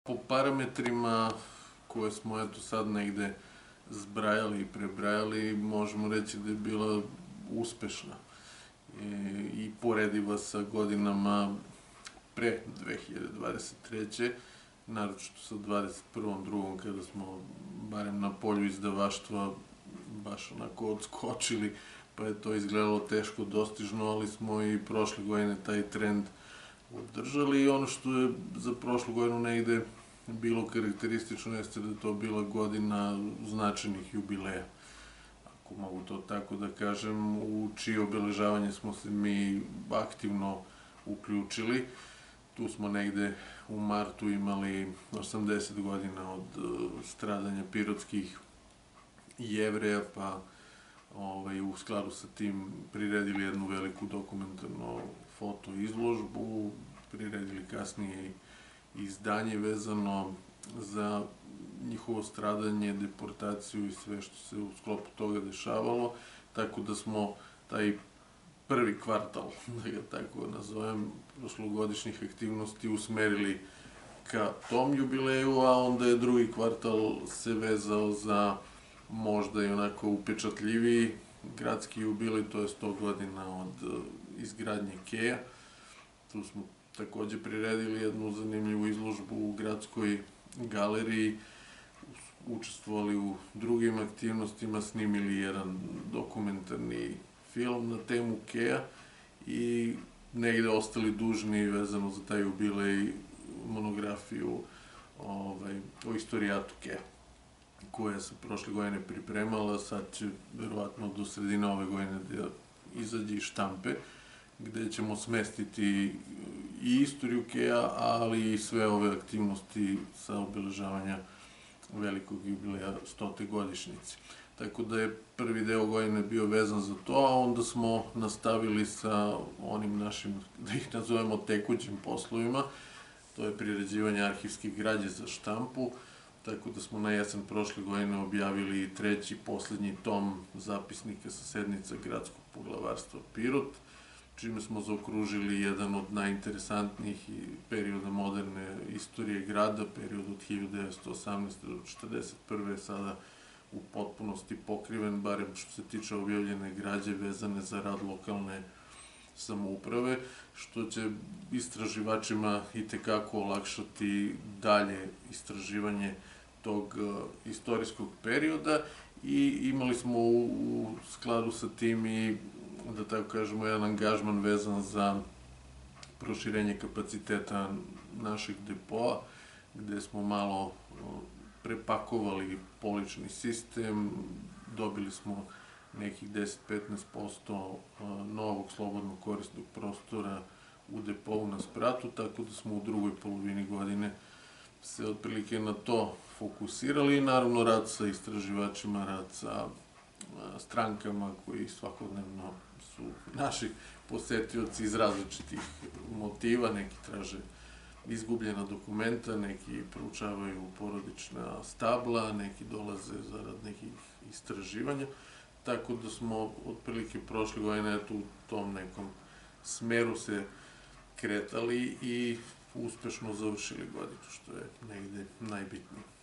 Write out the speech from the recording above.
Po parametrima koje smo sad negde zbrajali i prebrajali, možemo reći da je bila uspešna i porediva sa godinama pre 2023. Naročito sa 21.2. kada smo, barem na polju izdavaštva, baš onako odskočili, pa je to izgledalo teško dostižno, ali smo i prošle godine taj trend održali i ono što je za prošlu godinu negde bilo karakteristično jeste da je to bila godina značajnih jubileja, ako mogu to tako da kažem, u čije obeležavanje smo se mi aktivno uključili. Tu smo negde u martu imali 80 godina od stradanja pirotskih Jevreja, pa u skladu sa tim priredili jednu veliku dokumentarnu foto izložbu, priredili kasnije i izdanje vezano za njihovo stradanje, deportaciju i sve što se u sklopu toga dešavalo, tako da smo taj prvi kvartal, da ga tako nazovem, prošlogodišnjih aktivnosti usmerili ka tom jubileju, a onda je drugi kvartal se vezao za možda i onako upečatljiviji gradski jubilej, to je 100 godina od izgradnje Keja. Tu smo takođe priredili jednu zanimljivu izložbu u gradskoj galeriji, učestvovali u drugim aktivnostima, snimili jedan dokumentarni film na temu Keja i negde ostali dužni vezano za taj jubilej monografiju o istorijatu Keja, koja se prošle godine pripremala, sad će verovatno do sredine ove godine da izađe iz štampe, gde ćemo smestiti i istoriju Keja, ali i sve ove aktivnosti sa obeležavanja velikog jubileja 100. godišnjice. Tako da je prvi deo godine bio vezan za to, a onda smo nastavili sa onim našim, da ih nazovemo, tekućim poslovima. To je priređivanje arhivskih građe za štampu, tako da smo na jesen prošle godine objavili treći, poslednji tom zapisnika sa sednica Gradskog poglavarstva Pirot, čime smo zaokružili jedan od najinteresantnijih perioda moderne istorije grada, period od 1918. do 1941. sada u potpunosti pokriven, barem što se tiče objavljene građe vezane za rad lokalne samouprave, što će istraživačima itekako olakšati dalje istraživanje tog istorijskog perioda i imali smo u skladu sa tim i, da tako kažemo, jedan angažman vezan za proširenje kapaciteta naših depoa, gde smo malo prepakovali polični sistem, dobili smo nekih 10-15% novog slobodnog korisnog prostora u depou na Spratu, tako da smo u drugoj polovini godine se otprilike na to fokusirali i naravno rad sa istraživačima, rad sa strankama koji svakodnevno su naši posetioci iz različitih motiva, neki traže izgubljena dokumenta, neki proučavaju porodična stabla, neki dolaze zarad nekih istraživanja, tako da smo otprilike prošle godine u tom nekom smeru se kretali i uspešno završili godinu, što je negde najbitnije.